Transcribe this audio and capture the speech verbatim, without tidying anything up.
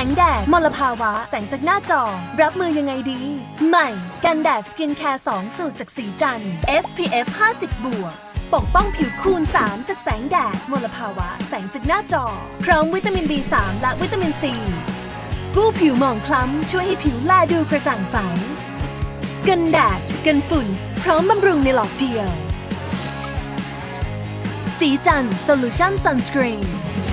งแดดมลภาวะแสงจากหน้าจอรับมือยังไงดีใหม่กันแดดสกินแคร์สองสูตรจากสีจันทร์ เอส พี เอฟ ห้าสิบ บวกปกป้องผิวคูณสามจากแสงแดดมลภาวะแสงจากหน้าจอพร้อมวิตามิน บี สาม และวิตามิน ซี กู้ผิวหมองคล้ำช่วยให้ผิวแลดูกระจ่างใสกันแดดกันฝุ่นพร้อมบำรุงในหลอดเดียวสีจันทร์ Solution Sunscreen